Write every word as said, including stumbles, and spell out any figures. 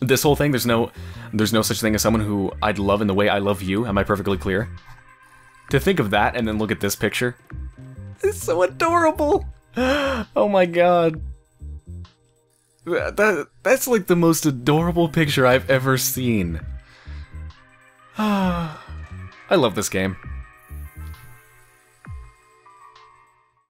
This whole thing, there's no, there's no such thing as someone who I'd love in the way I love you. Am I perfectly clear? To think of that and then look at this picture. It's so adorable. Oh my god. That, that that's like the most adorable picture I've ever seen. I love this game.